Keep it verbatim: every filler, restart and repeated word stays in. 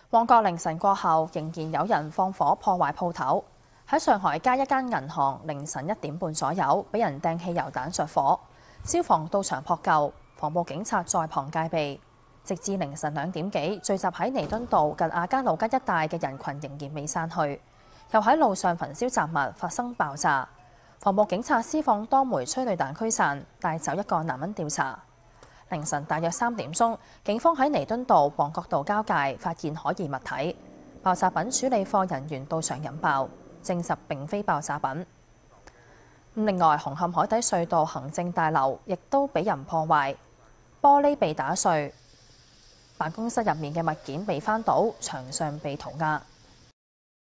旺角凌晨過後，仍然有人放火破壞鋪頭。喺上海街一間銀行，凌晨一點半左右，俾人掟汽油彈着火，消防到場撲救，防暴警察在旁戒備。直至凌晨兩點幾，聚集喺彌敦道近亞皆老街一帶嘅人群仍然未散去，又喺路上焚燒雜物，發生爆炸。防暴警察施放多枚催淚彈驅散，帶走一個男人調查。凌晨大約三點鐘，警方喺彌敦道旺角道交界發現可疑物體，爆炸品處理課人員到場引爆，證實並非爆炸品。另外，紅磡海底隧道行政大樓亦都俾人破壞，玻璃被打碎，辦公室入面嘅物件被翻倒，牆上被塗鴉。